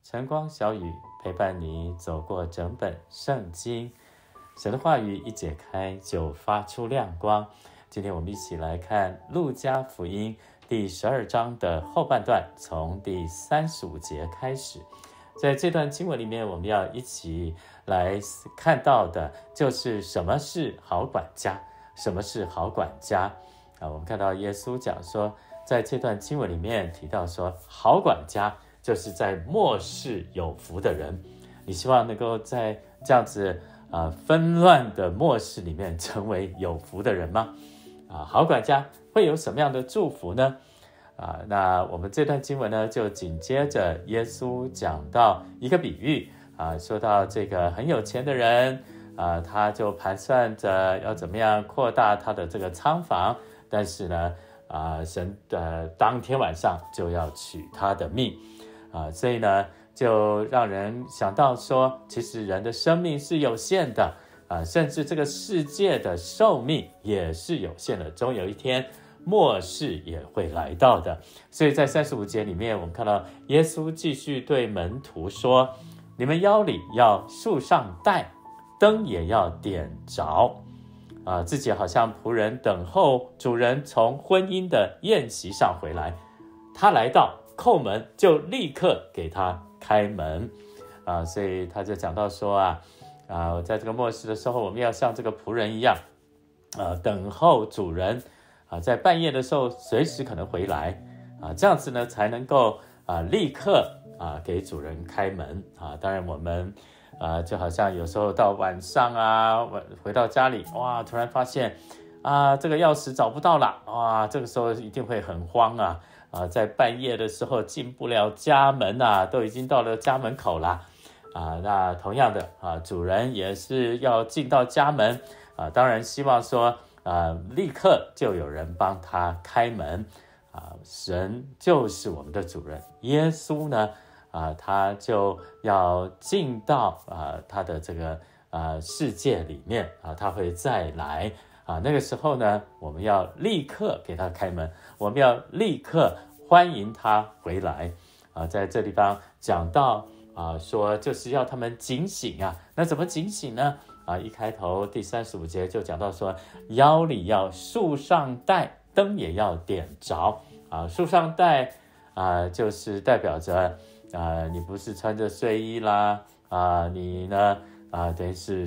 晨光小雨陪伴你走过整本圣经，神的话语一解开就发出亮光。今天我们一起来看路加福音第12章的后半段，从第35节开始。在这段经文里面，我们要一起来看到的就是什么是好管家，什么是好管家。我们看到耶稣讲说，在这段经文里面提到说，好管家就是在末世有福的人。你希望能够在这样子纷乱的末世里面成为有福的人吗？好管家会有什么样的祝福呢？那我们这段经文呢，就紧接着耶稣讲到一个比喻说到这个很有钱的人他就盘算着要怎么样扩大他的这个仓房，但是呢神的当天晚上就要取他的命所以呢就让人想到说，其实人的生命是有限的甚至这个世界的寿命也是有限的，终有一天末世也会来到的。所以在35节里面，我们看到耶稣继续对门徒说，你们腰里要束上带，灯也要点着自己好像仆人等候主人从婚姻的宴席上回来，他来到叩门，就立刻给他开门所以他就讲到说在这个末世的时候，我们要像这个仆人一样等候主人在半夜的时候随时可能回来这样子呢才能够立刻给主人开门当然我们就好像有时候到晚上回到家里突然发现这个钥匙找不到了这个时候一定会很慌在半夜的时候进不了家门都已经到了家门口了那同样的主人也是要进到家门当然希望说立刻就有人帮他开门神就是我们的主人，耶稣呢他就要进到他的这个世界里面他会再来那个时候呢，我们要立刻给他开门，我们要立刻欢迎他回来在这地方讲到说就是要他们警醒那怎么警醒呢？一开头第35节就讲到说，腰里要束上带，灯也要点着束上带就是代表着你不是穿着睡衣啦你呢等于是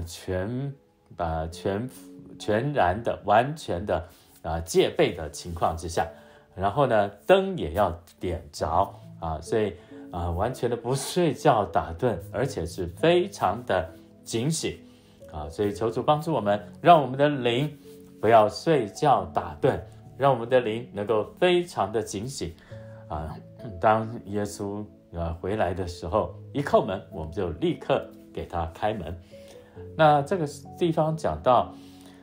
全然的完全的戒备的情况之下，然后呢灯也要点着所以完全的不睡觉打盹，而且是非常的警醒所以求主帮助我们，让我们的灵不要睡觉打盹，让我们的灵能够非常的警醒当耶稣回来的时候一叩门，我们就立刻给他开门。那这个地方讲到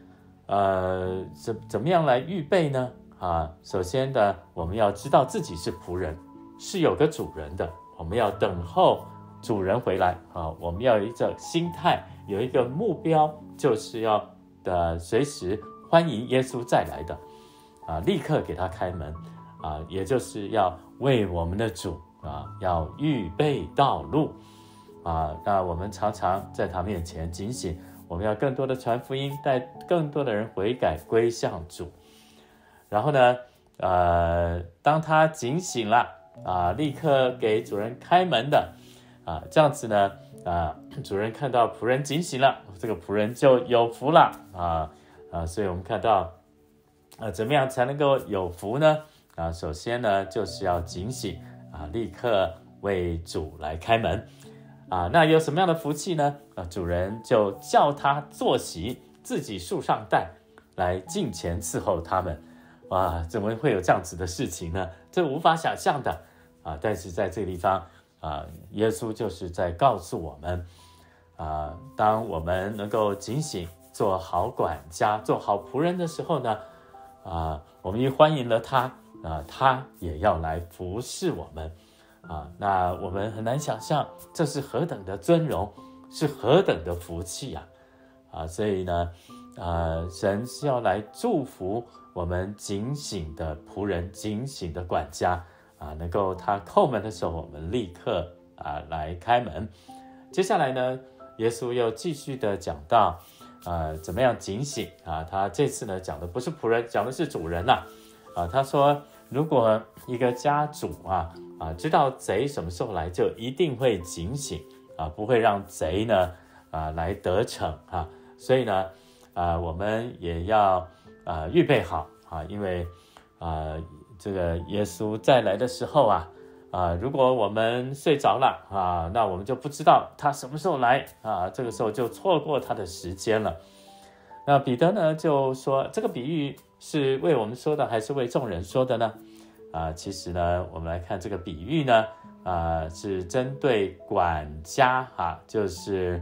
怎么样来预备呢首先呢，我们要知道自己是仆人，是有个主人的，我们要等候主人回来我们要有一个心态，有一个目标，就是要随时欢迎耶稣再来的立刻给他开门也就是要为我们的主要预备道路那我们常常在他面前警醒，我们要更多的传福音，带更多的人悔改归向主。然后呢当他警醒了立刻给主人开门的这样子呢主人看到仆人警醒了，这个仆人就有福了所以我们看到怎么样才能够有福呢首先呢就是要警醒立刻为主来开门那有什么样的福气呢主人就叫他坐席，自己束上带来近前伺候他们怎么会有这样子的事情呢？这无法想象的但是在这个地方耶稣就是在告诉我们当我们能够警醒，做好管家，做好仆人的时候呢我们一欢迎了他他也要来服侍我们那我们很难想象这是何等的尊荣，是何等的福气所以呢神是要来祝福我们警醒的仆人，警醒的管家能够他叩门的时候，我们立刻来开门。接下来呢，耶稣又继续的讲到怎么样警醒他这次呢讲的不是仆人，讲的是主人他说如果一个家主知道贼什么时候来，就一定会警醒不会让贼呢来得逞所以呢我们也要预备好因为这个耶稣再来的时候如果我们睡着了那我们就不知道他什么时候来这个时候就错过他的时间了。那彼得呢就说，这个比喻是为我们说的还是为众人说的呢？其实呢我们来看这个比喻呢是针对管家就是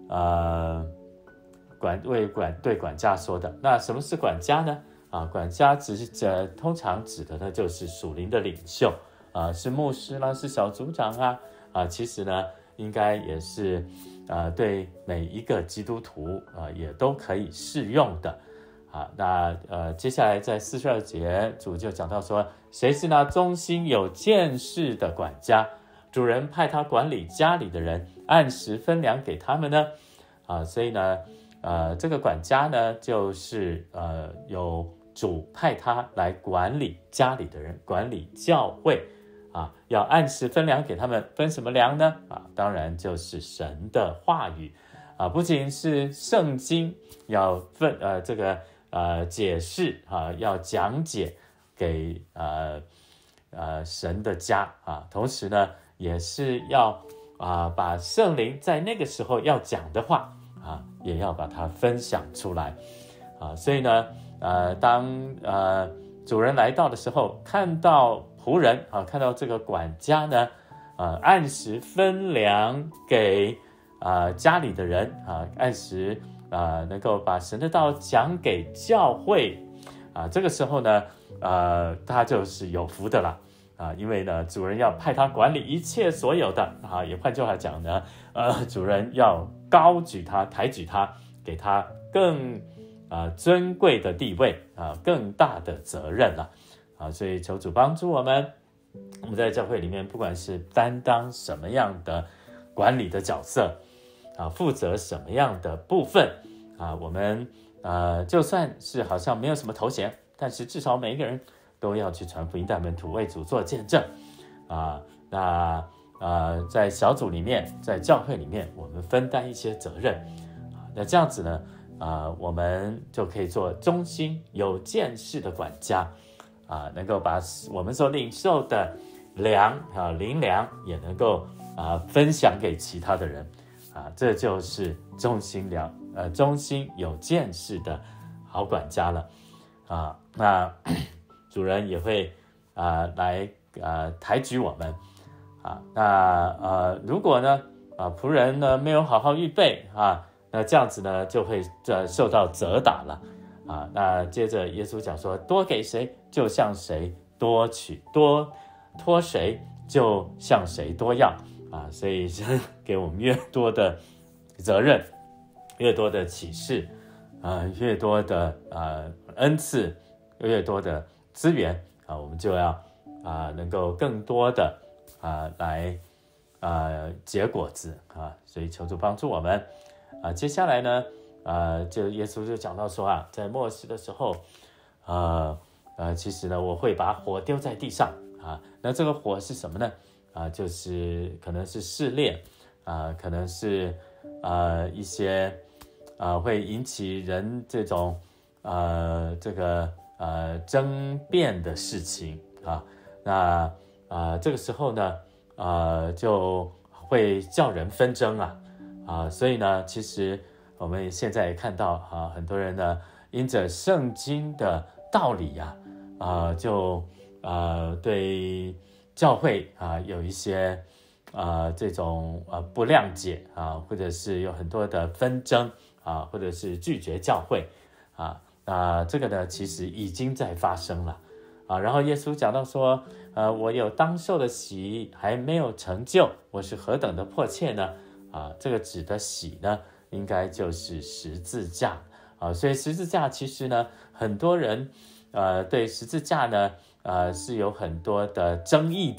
对管家说的。那什么是管家呢？管家通常指的呢就是属灵的领袖是牧师啦，是小组长其实呢应该也是对每一个基督徒也都可以适用的那接下来在42节主就讲到说，谁是那忠心有见识的管家，主人派他管理家里的人，按时分粮给他们呢所以呢这个管家呢就是有主派他来管理家里的人，管理教会要按时分粮给他们。分什么粮呢当然就是神的话语不仅是圣经要解释要讲解给神的家同时呢也是要把圣灵在那个时候要讲的话也要把它分享出来所以呢当主人来到的时候，看到仆人看到这个管家呢按时分粮给家里的人按时能够把神的道讲给教会这个时候呢他就是有福的了因为呢主人要派他管理一切所有的也换句话讲呢主人要高举他，抬举他，给他更尊贵的地位更大的责任了所以求主帮助我们在教会里面不管是担当什么样的管理的角色负责什么样的部分我们就算是好像没有什么头衔，但是至少每一个人都要去传福音，带门徒，为主做见证那在小组里面，在教会里面，我们分担一些责任那这样子呢我们就可以做忠心有见识的管家能够把我们所领受的粮灵粮也能够分享给其他的人这就是忠心有见识的好管家了那主人也会来抬举我们那如果呢仆人呢没有好好预备那这样子呢就会受到责打了那接着耶稣讲说，多给谁就向谁多取，多托谁就向谁多要所以给我们越多的责任，越多的启示越多的恩赐，越多的资源我们就要能够更多的来结果子所以求主帮助我们接下来呢就耶稣就讲到说在末世的时候其实呢我会把火丢在地上那这个火是什么呢就是可能是试炼可能是一些会引起人这种这个争辩的事情那这个时候呢就会叫人纷争所以呢其实我们现在也看到很多人呢因着圣经的道理就对教会有一些这种不谅解或者是有很多的纷争或者是拒绝教会那这个呢其实已经在发生了然后耶稣讲到说我有当受的喜还没有成就，我是何等的迫切呢这个指的喜呢应该就是十字架所以十字架其实呢很多人对十字架呢是有很多的争议的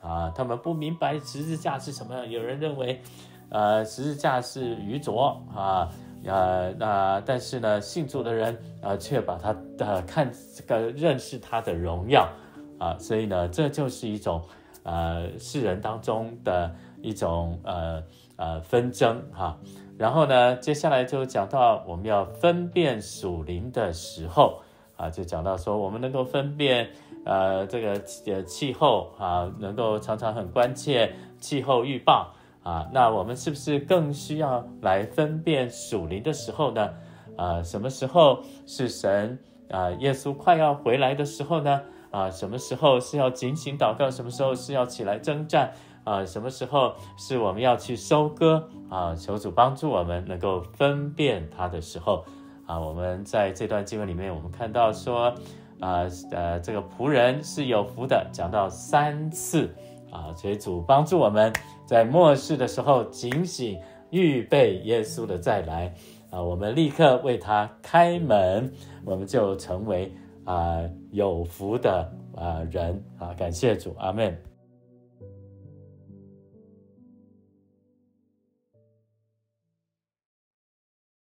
啊，他们不明白十字架是什么。有人认为，十字架是愚拙啊，但是呢，信主的人却把它认识他的荣耀啊，所以呢，这就是一种世人当中的一种纷争哈。然后呢，接下来就讲到我们要分辨属灵的时候啊，就讲到说我们能够分辨这个气候啊，能够常常很关切气候预报啊，那我们是不是更需要来分辨属灵的时候呢？什么时候是神耶稣快要回来的时候呢？什么时候是要警醒祷告？什么时候是要起来征战？什么时候是我们要去收割求主帮助我们能够分辨它的时候我们在这段经文里面，我们看到说这个仆人是有福的，讲到3次所以主帮助我们在末世的时候警醒，预备耶稣的再来我们立刻为他开门，我们就成为有福的人感谢主，阿们。